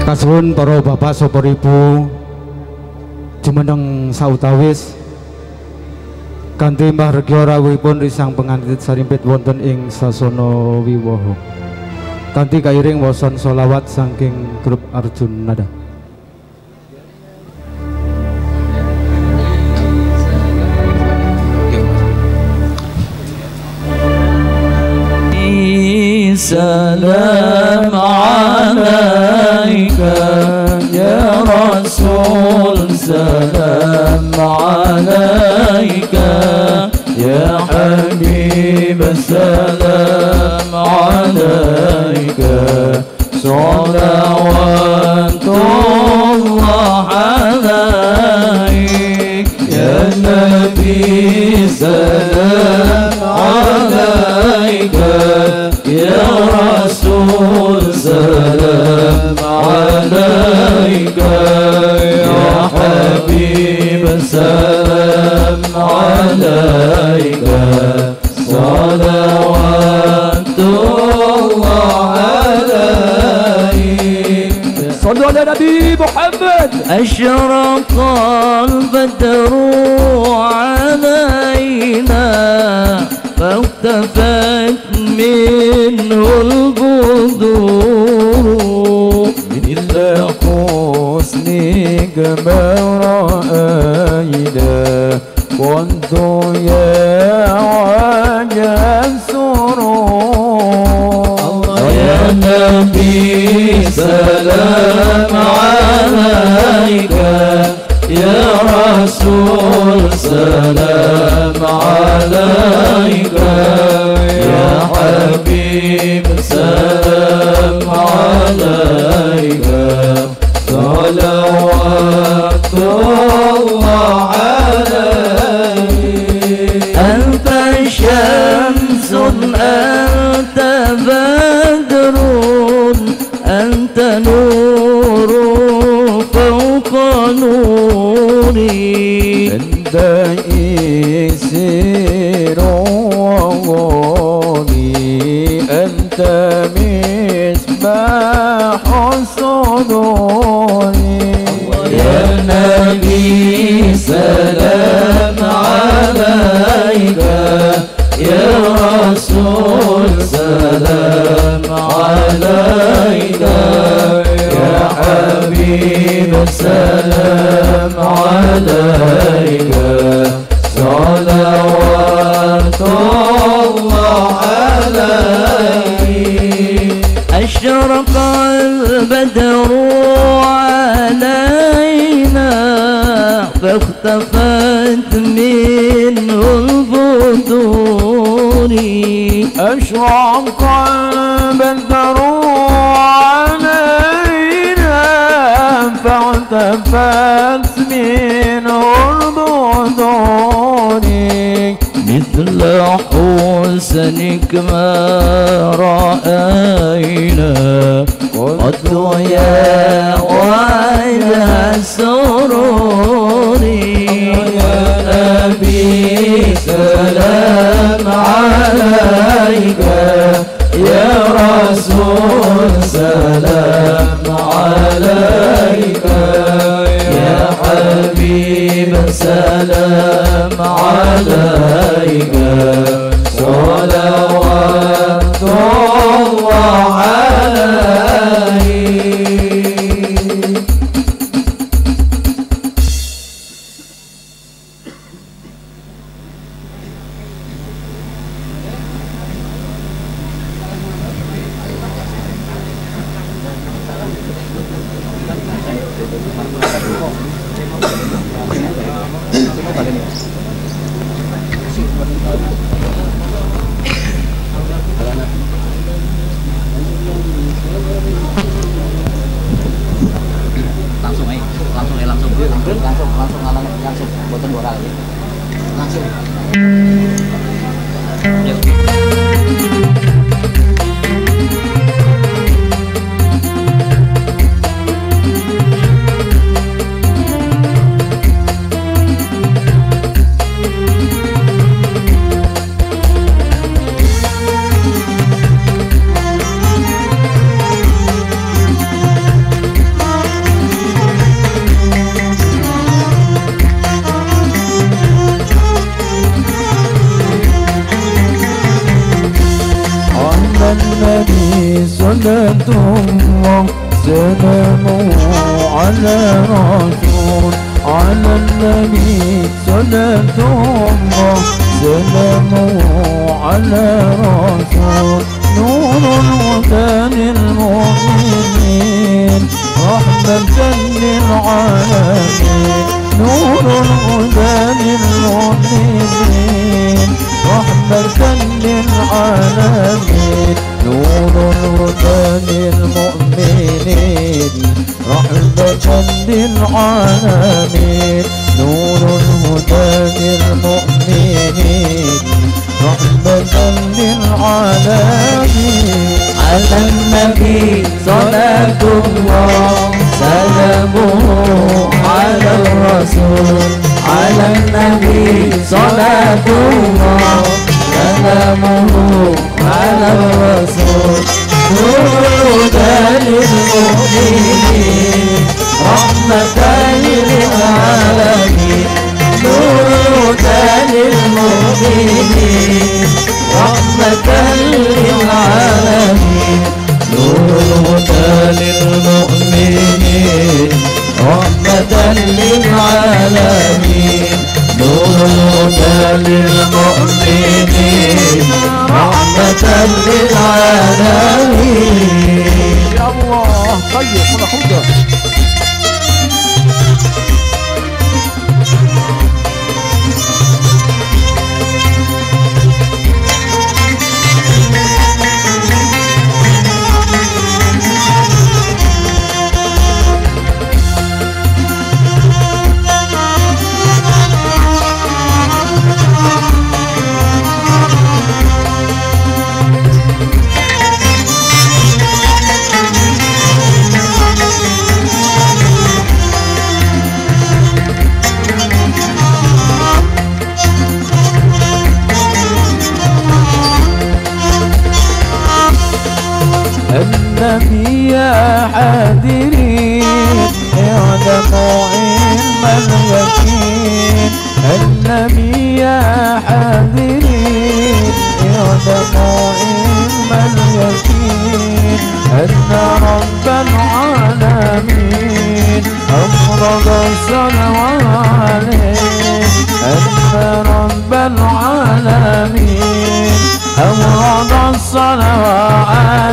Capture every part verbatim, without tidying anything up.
Kasuwun para bapak sapa ibu jumeneng sautawis kanthi mbah regya rawuhipun risang pengantin sarimpit wonten ing sasana wiwaha kanthi kairing wasan sholawat saking grup Arjun Nada. Salam alaika ya Rasul, salam alaika ya Habib, salam alaika salawatullah alaik ya Nabi, salam alaika ya Rasul, salam alaika ya Habib, salam alaika salawatullah alaik. Sallu ala Nabi Muhammad. Asyraqal badru alaina فاختفت منه البذور إلا حسنك ما رأينا كنت يا وجه السرور يا نبي سلام عليك يا رسول سلام عليك يا حبيب سلام عليك صلوات الله عليك. أنت شمس أنت بدر أنت نور فوق نوري أنت إسير وغني أنت مصباح الصدور يا نبي سلام عليك يا رسول سلام عليك يا حبيب سلام عليك صلوات الله عليك. أشرق البدر علينا فاختفت منه البدور أشرق البدر علينا فاختفت منه البدور مثل حسنك ما رأينا قد يا وجه السرور يا نبي سلام عليك يا رسول سلام عليك يا حبيب سلام عليك صلوات الله عليك. Langsung aja, langsung ya langsung, langsung, langsung, langsung, langsung, langsung, boten dua kali, langsung. Yuk. صلاة الله سلامه على رسول على النبي صلاة الله سلامه على رسول نور الهدى للمؤمنين رحمة للعالمين نور الهدى للمؤمنين رحمة للعالمين نور الهدى للمؤمنين رحمة للعالمين نور الهدى للمؤمنين رحمة للعالمين على النبي صلاة الله سلامه على الرسول على النبي صلاة الله سلامه على الرسول نور الهدى للمؤمنين رحمة للعالمين نور الهدى للمؤمنين رحمة للعالمين نور الهدى للمؤمنين رحمة للعالمين نور الهدى للمؤمنين رحمة للعالمين. يا الله طيب خذها خذها النبي يا حاضرين اعلموا علم اليقين النبي يا حاضرين اعلموا علم اليقين أن رب العالمين أفرض الصلوات أن رب العالمين أفرض الصلوات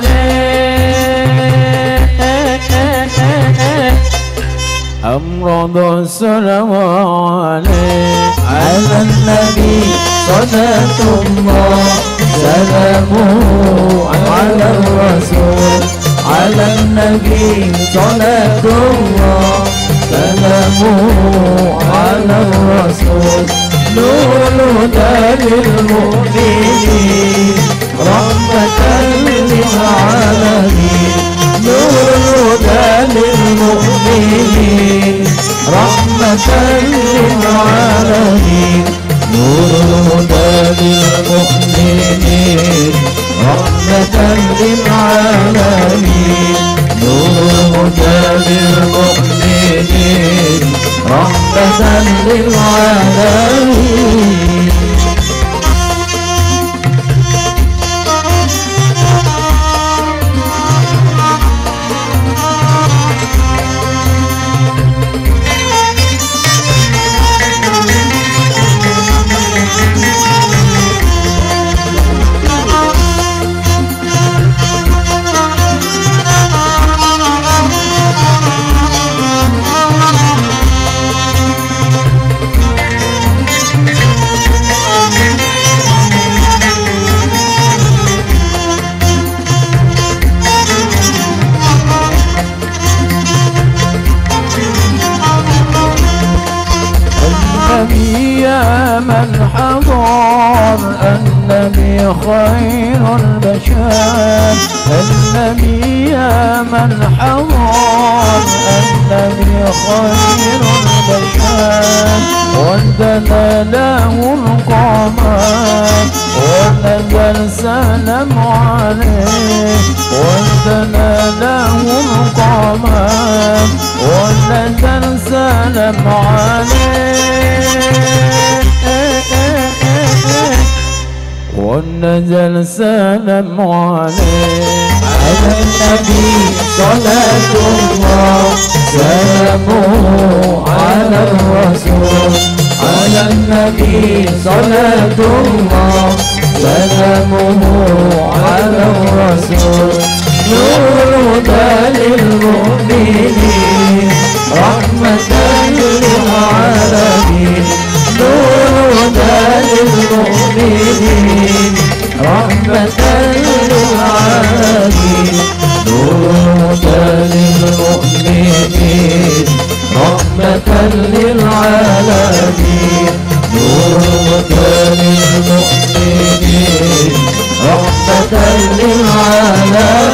أمرض الصلوات على النبي صلاة الله سلامه على الرسول على النبي صلاة الله سلامه على الرسول نور الهدى للمؤمنين رحمة للعالمين نور الهدى للمؤمنين رحمة للعالمين نور الهدى للمؤمنين رحمة للعالمين نور الهدى للمؤمنين رحمة للعالمين. يا من حضر النبي خير البشر النبي يا من حضر النبي خير البشر وانتنى له القمر ونزل سلام عليه وانتنى له القمر ونزل سلام عليه ونزل سلام عليه على النبي صلاة الله سلامه على الرسول على النبي صلاة الله سلامه على الرسول نور هدى للمؤمنين رحمة للعالمين نور هدى للمؤمنين رحمة للعالمين نور هدى للمؤمنين رحمة للعالمين نور هدى للمؤمنين رحمة للعالمين